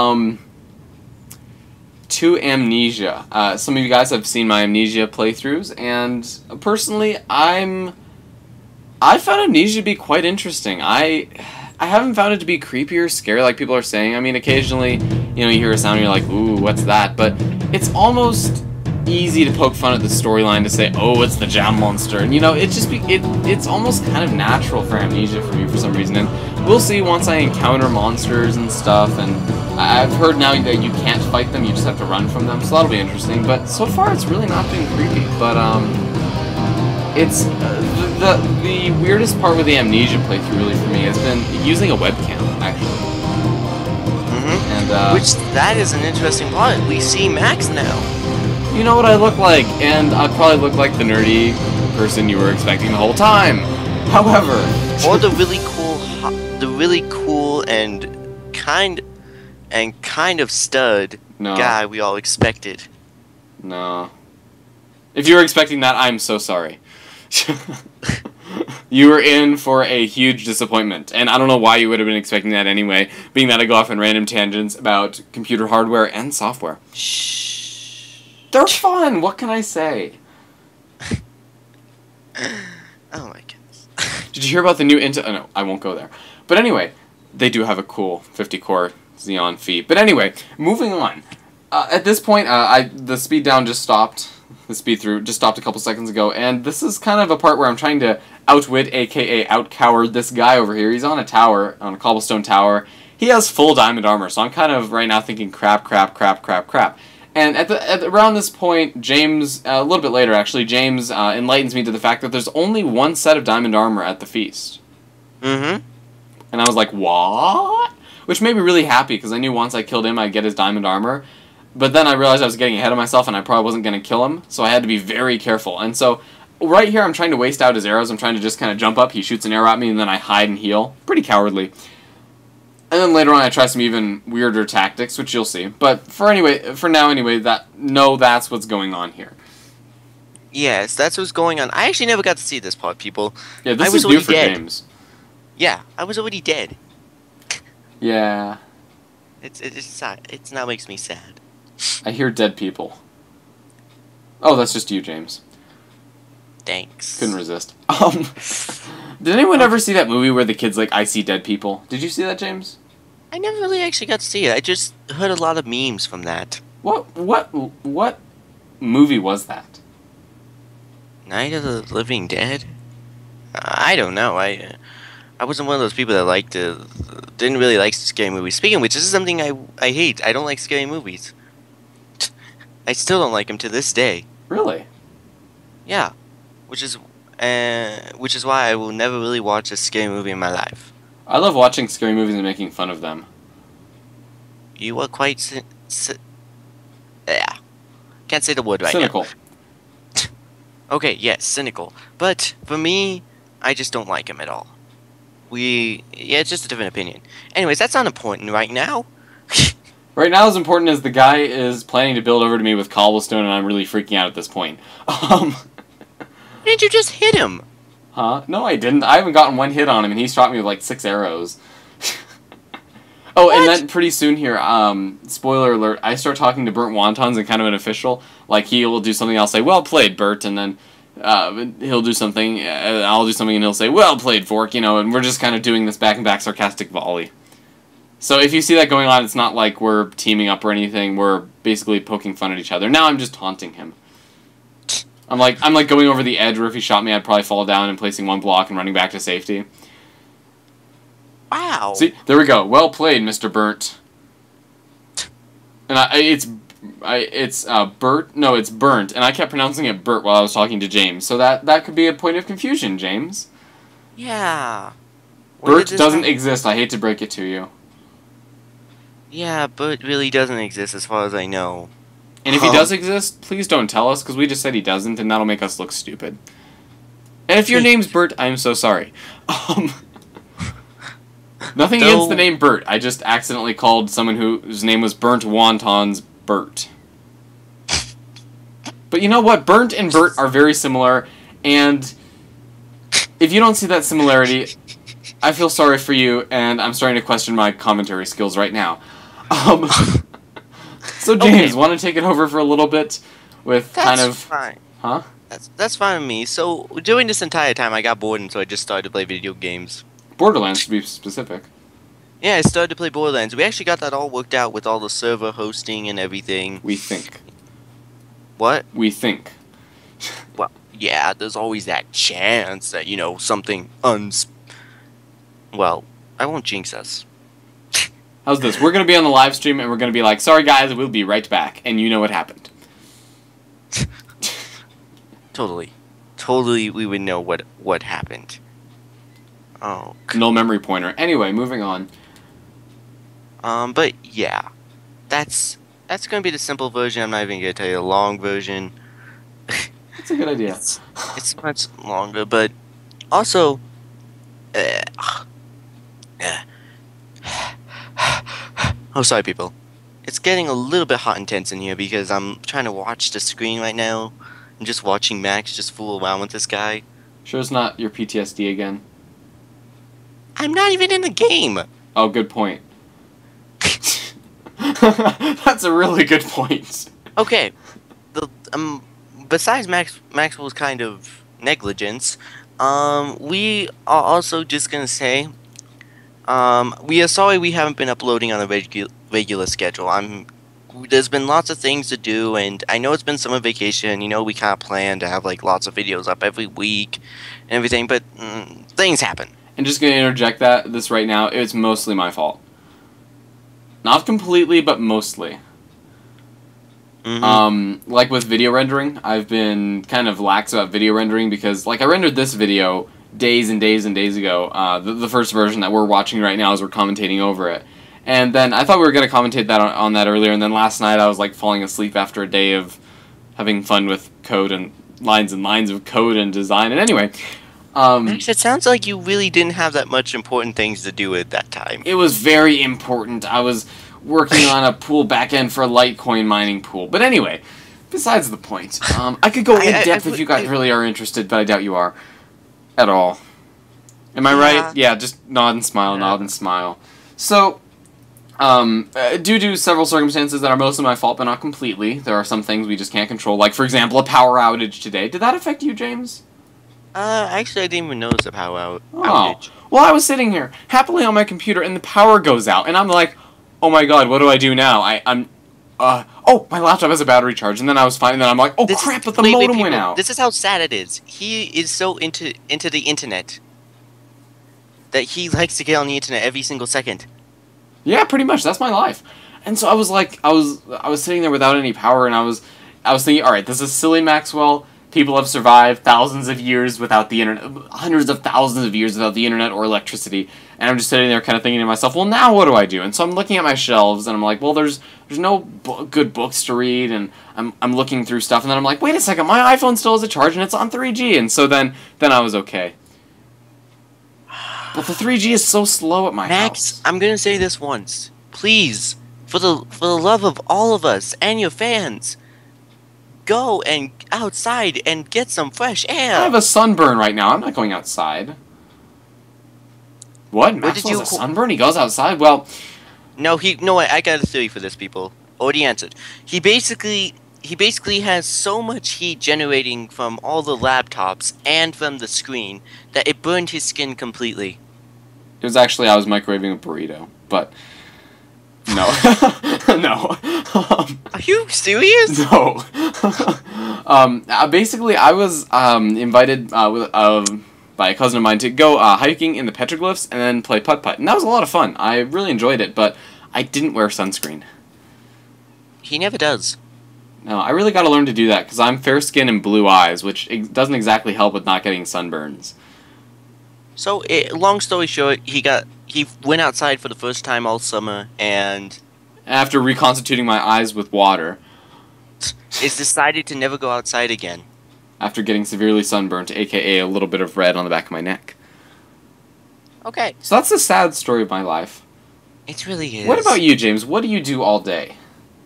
To Amnesia. Some of you guys have seen my Amnesia playthroughs, and personally, I found Amnesia to be quite interesting. I haven't found it to be creepy or scary like people are saying. I mean, occasionally, you know, you hear a sound and you're like, ooh, what's that? But it's almost easy to poke fun at the storyline to say, oh, it's the jam monster. And, you know, it's almost kind of natural for Amnesia for me for some reason. And we'll see once I encounter monsters and stuff. And I've heard now that you can't fight them, you just have to run from them. So that'll be interesting. But so far, it's really not been creepy. But, it's the weirdest part with the Amnesia playthrough really for me has been using a webcam, actually. And, which, that is an interesting part. We see Max now. You know what I look like, and I probably look like the nerdy person you were expecting the whole time. However, or the really cool and kind of stud guy we all expected. No. If you were expecting that, I'm so sorry. You were in for a huge disappointment, and I don't know why you would have been expecting that anyway, being that I go off on random tangents about computer hardware and software. Shh. They're fun, what can I say? Oh my goodness. Did you hear about the new Intel? Oh, no, I won't go there. But anyway, they do have a cool 50-core Xeon feed. But anyway, moving on. At this point, the speed down just stopped. The speed through just stopped a couple seconds ago, and this is kind of a part where I'm trying to outwit, aka outcower this guy over here. He's on a tower, on a cobblestone tower. He has full diamond armor, so I'm kind of right now thinking crap. And around this point, James, a little bit later actually, James enlightens me to the fact that there's only one set of diamond armor at the feast. Mm-hmm. And I was like, what? Which made me really happy, because I knew once I killed him, I'd get his diamond armor. But then I realized I was getting ahead of myself, and I probably wasn't going to kill him, so I had to be very careful. And so, right here, I'm trying to waste out his arrows. I'm trying to just kind of jump up. He shoots an arrow at me, and then I hide and heal. Pretty cowardly. And then later on, I try some even weirder tactics, which you'll see. But for now, that's what's going on here. Yes, that's what's going on. I actually never got to see this part, people. Yeah, this is new for James. Yeah, I was already dead. Yeah. It's sad. It now makes me sad. I hear dead people. Oh, that's just you, James. Thanks. Couldn't resist. Did anyone ever see that movie where the kid's like, I see dead people? Did you see that, James? I never really actually got to see it. I just heard a lot of memes from that. What movie was that? Night of the Living Dead? I don't know. I wasn't one of those people that didn't really like scary movies. Speaking of which, this is something I hate. I don't like scary movies. I still don't like them to this day. Really? Yeah. Which is why I will never really watch a scary movie in my life. I love watching scary movies and making fun of them. You are quite yeah. Can't say the word right Cynical. now. Okay, yes, cynical. But for me, I just don't like him at all. It's just a different opinion. Anyways, that's not important right now. Right now, as important as the guy is planning to build over to me with cobblestone, and I'm really freaking out at this point. Didn't you just hit him? Huh? No, I didn't. I haven't gotten one hit on him, and he shot me with like 6 arrows. Oh, what? And then pretty soon here, spoiler alert, I start talking to Burnt Wontons and kind of an official. Like, he'll do something, I'll say, well played, Bert, and then he'll do something, I'll do something, and he'll say, well played, Fork, and we're just kind of doing this back-and-back sarcastic volley. So if you see that going on, it's not like we're teaming up or anything, we're basically poking fun at each other. Now I'm just taunting him. I'm like going over the edge where if he shot me, I'd probably fall down and placing one block and running back to safety. Wow. See, there we go. Well played, Mr. Burnt. And it's Bert. No, it's Burnt, and I kept pronouncing it Bert while I was talking to James. So that could be a point of confusion, James. Yeah. Bert doesn't exist. I hate to break it to you. Yeah, Bert really doesn't exist as far as I know. And if he does exist, please don't tell us, because we just said he doesn't, and that'll make us look stupid. And if your name's Bert, I'm so sorry. Nothing against the name Bert. I just accidentally called someone whose name was Burnt Wontons Bert. But you know what? Burnt and Bert are very similar, and if you don't see that similarity, I feel sorry for you, and I'm starting to question my commentary skills right now. So James, want to take it over for a little bit with That's fine. Huh? That's fine with me. So during this entire time, I got bored, and so I just started to play video games. Borderlands, to be specific. Yeah, I started to play Borderlands. We actually got that all worked out with all the server hosting and everything. We think. What? We think. Well, yeah, there's always that chance that, something Well, I won't jinx us. How's this? We're going to be on the live stream, and we're going to be like, sorry guys, we'll be right back. And you know what happened. Totally. Totally, we would know what happened. Oh. No memory pointer. Anyway, moving on. But yeah. That's going to be the simple version. I'm not even going to tell you the long version. That's a good idea. It's much longer, but also... Oh, sorry, people. It's getting a little bit hot and tense in here because I'm trying to watch the screen right now. I'm just watching Max just fool around with this guy. Sure it's not your PTSD again? I'm not even in the game! Oh, good point. That's a really good point. Okay. Besides Maxwell's kind of negligence, we are also just gonna say, we are sorry we haven't been uploading on a regular schedule. I'm there's been lots of things to do, and I know it's been summer vacation. You know, we kind of plan to have like lots of videos up every week and everything, but things happen. And just gonna interject this right now. It's mostly my fault. Not completely, but mostly. Like with video rendering, I've been kind of lax about video rendering because, like, I rendered this video days and days and days ago. The first version that we're watching right now as we're commentating over it. And then I thought we were going to commentate that on that earlier, and then last night I was, like, falling asleep after a day of having fun with code and lines of code and design. And anyway... Max, it sounds like you really didn't have that much important things to do at that time. It was very important. I was working on a pool backend for a Litecoin mining pool. But anyway, besides the point. I could go in depth if you guys really are interested, but I doubt you are. At all. Am I right? Yeah, just nod and smile, nod and smile. So, due to several circumstances that are mostly my fault, but not completely, there are some things we just can't control. Like, for example, a power outage today. Did that affect you, James? Actually, I didn't even notice a power outage. Oh. Well, I was sitting here, happily on my computer, and the power goes out, and I'm like, oh my god, what do I do now? Oh, my laptop has a battery charge, and then I was fine, and then I'm like, oh crap, but the modem went out. This is how sad it is. He is so into the internet that he likes to get on the internet every single second. Yeah, pretty much, that's my life. And so I was like, I was sitting there without any power, and I was thinking, alright, this is silly, Maxwell. People have survived thousands of years without the internet, hundreds of thousands of years without the internet or electricity, and I'm just sitting there kind of thinking to myself, well, now what do I do? And so I'm looking at my shelves, and I'm like, well, there's no good books to read, and I'm looking through stuff, and then I'm like, wait a second, my iPhone still has a charge, and it's on 3G, and so then I was okay. But the 3G is so slow at my house. Max, I'm gonna say this once, please, for the love of all of us and your fans, go and outside and get some fresh air. I have a sunburn right now. I'm not going outside. What? Maxwell has a sunburn? He goes outside? Well... No, I got a theory for this, people. Already answered. He basically has so much heat generating from all the laptops and from the screen that it burned his skin completely. It was actually, I was microwaving a burrito, but... No. No. Are you serious? No. Basically, I was invited by a cousin of mine to go hiking in the petroglyphs and then play putt-putt. And that was a lot of fun. I really enjoyed it, but I didn't wear sunscreen. He never does. No, I really got to learn to do that because I'm fair skin and blue eyes, which doesn't exactly help with not getting sunburns. So, long story short, he went outside for the first time all summer, and... After reconstituting my eyes with water... is decided to never go outside again. After getting severely sunburnt, aka a little bit of red on the back of my neck. Okay. So that's the sad story of my life. It really is. What about you, James? What do you do all day?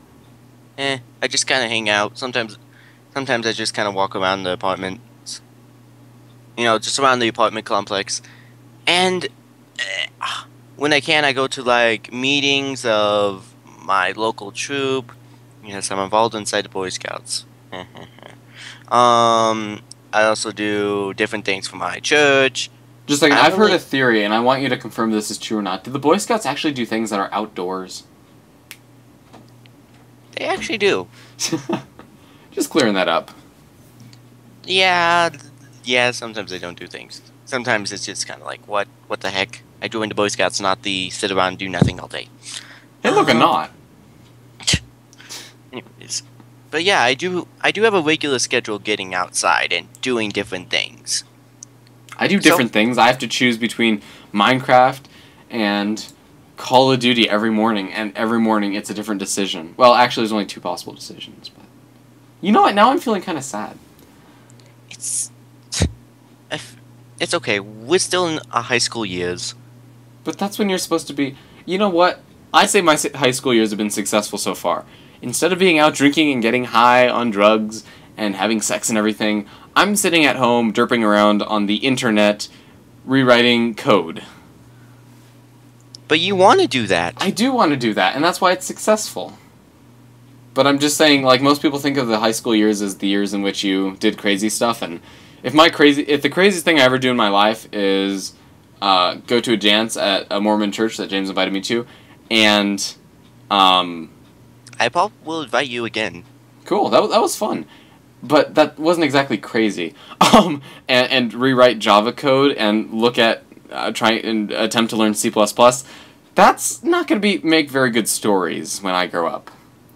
I just kind of hang out. Sometimes I just kind of walk around the apartment. You know, just around the apartment complex. And when I can, I go to, like, meetings of my local troop. Yes, I'm involved inside the Boy Scouts. I also do different things for my church. Just like, I've heard a theory, and I want you to confirm this is true or not. Do the Boy Scouts actually do things that are outdoors? They actually do. Just clearing that up. Yeah, sometimes they don't do things. Sometimes it's just kind of like, what the heck? I joined the Boy Scouts, not the sit around and do nothing all day. Hey, look, a knot. Anyways. But yeah, I do have a regular schedule getting outside and doing different things. I do different things. I have to choose between Minecraft and Call of Duty every morning, and every morning it's a different decision. Well, actually, there's only 2 possible decisions, but... You know what? Now I'm feeling kind of sad. It's okay. We're still in our high school years. But that's when you're supposed to be... You know what? I say my high school years have been successful so far. Instead of being out drinking and getting high on drugs and having sex and everything, I'm sitting at home derping around on the internet rewriting code. But you want to do that. I do want to do that, and that's why it's successful. But I'm just saying, like, most people think of the high school years as the years in which you did crazy stuff, and if the craziest thing I ever do in my life is go to a dance at a Mormon church that James invited me to, and I I probably will invite you again. Cool. That was fun. But that wasn't exactly crazy. And rewrite Java code and look at try and attempt to learn C++. That's not going to make very good stories when I grow up.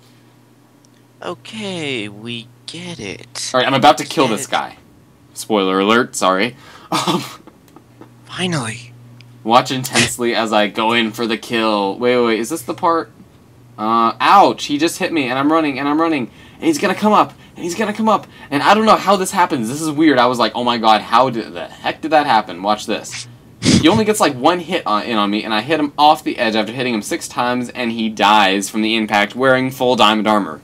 Okay, we get it. All right, I'm about to kill this guy. Spoiler alert. Sorry. Finally. Watch intensely as I go in for the kill. Wait. Is this the part? Ouch! He just hit me, and I'm running, and he's gonna come up, and I don't know how this happens. This is weird. I was like, oh my god, how the heck did that happen? Watch this. He only gets like one hit in on me, and I hit him off the edge after hitting him 6 times, and he dies from the impact wearing full diamond armor.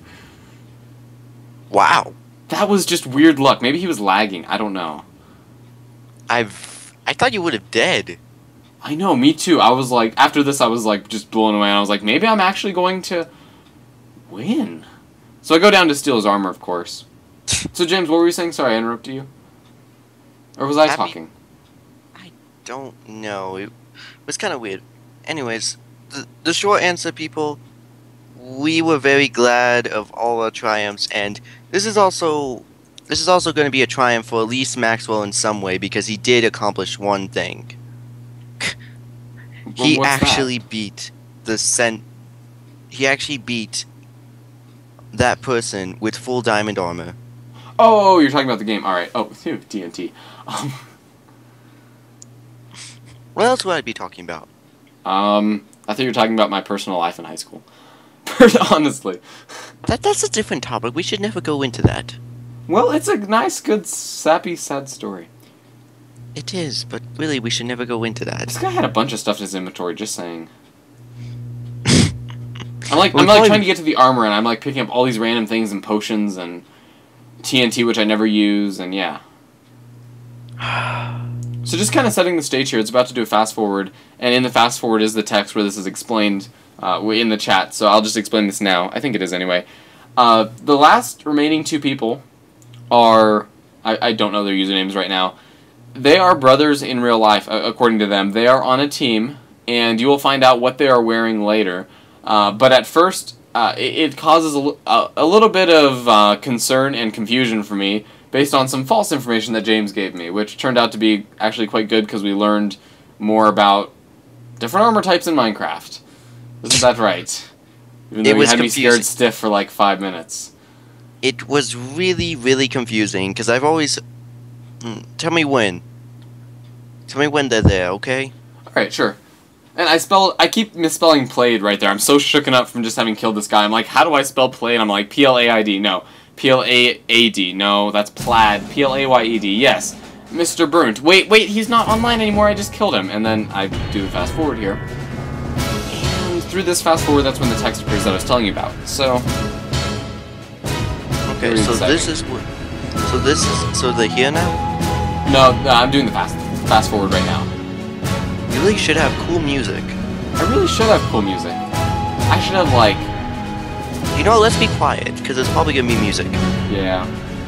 Wow. That was just weird luck. Maybe he was lagging. I don't know. I thought you would have dead. I know, me too. I was like, after this, I was like just blown away, and I was like, maybe I'm actually going to win. So I go down to steal his armor, of course. So James, what were you saying? Sorry, I interrupted you. Or was I talking? I don't know. It was kind of weird. Anyways, the short answer, people, we were very glad of all our triumphs, and this is also going to be a triumph for at least Maxwell in some way, because he did accomplish one thing. He actually beat He actually beat that person with full diamond armor. Oh, you're talking about the game. All right. Oh, TNT. What else would I be talking about? I thought you were talking about my personal life in high school. Honestly. That's a different topic. We should never go into that. Well, it's a nice, good, sappy, sad story. It is, but really, we should never go into that. This guy had a bunch of stuff in his inventory, just saying. I'm like trying to get to the armor, and I'm like picking up all these random things and potions and TNT, which I never use, and yeah. So just kind of setting the stage here. It's about to do a fast forward, and in the fast forward is the text where this is explained in the chat. So I'll just explain this now. I think it is anyway. The last remaining 2 people are I don't know their usernames right now. They are brothers in real life, according to them. They are on a team, and you will find out what they are wearing later. But at first, it causes a little bit of concern and confusion for me, based on some false information that James gave me, which turned out to be actually quite good because we learned more about different armor types in Minecraft. Isn't that right? Even though you had me scared stiff for like 5 minutes. It was really, really confusing, because I've always... Tell me when. Tell me when they're there, okay? Alright, sure. And I keep misspelling played right there. I'm so shooken up from just having killed this guy. I'm like, how do I spell played? I'm like, P-L-A-I-D. No. P-L-A-A-D. No, that's plaid. P-L-A-Y-E-D. Yes. Mr. Burnt. Wait, he's not online anymore. I just killed him. And then I do the fast forward here. And through this fast forward, that's when the text appears that I was telling you about. So... Okay, so this is what... So they're here now? No, I'm doing the fast forward right now. You really should have cool music. I really should have cool music. I should have, like... You know, let's be quiet, because it's probably gonna be music. Yeah.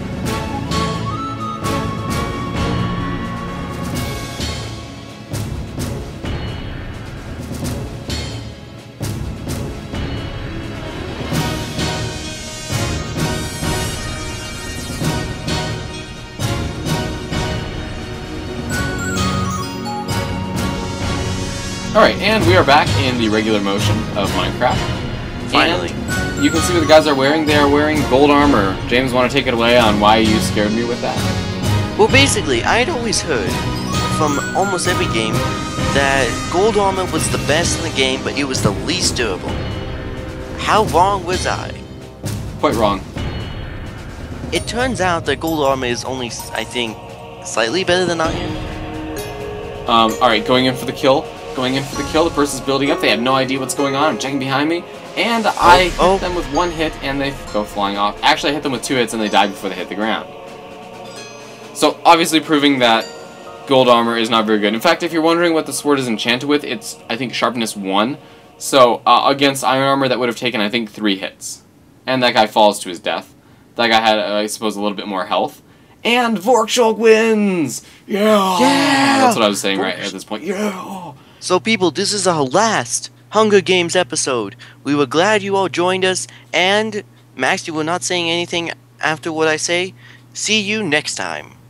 Alright, and we are back in the regular motion of Minecraft. Finally. And you can see what the guys are wearing. They are wearing gold armor. James, want to take it away on why you scared me with that? Well, basically, I'd always heard from almost every game that gold armor was the best in the game, but it was the least durable. How wrong was I? Quite wrong. It turns out that gold armor is only, I think, slightly better than iron. Alright, going in for the kill. The person's building up. They have no idea what's going on. I'm checking behind me. And I hit them with 1 hit, and they go flying off. Actually, I hit them with 2 hits, and they died before they hit the ground. So, obviously proving that gold armor is not very good. In fact, if you're wondering what the sword is enchanted with, it's, I think, sharpness 1. So, against iron armor, that would have taken, I think, 3 hits. And that guy falls to his death. That guy had, I suppose, a little bit more health. And Vorkshulk wins! Yeah! That's what I was saying right at this point. Yeah! So people, this is our last Hunger Games episode. We were glad you all joined us, and Max, you were not saying anything after what I say. See you next time.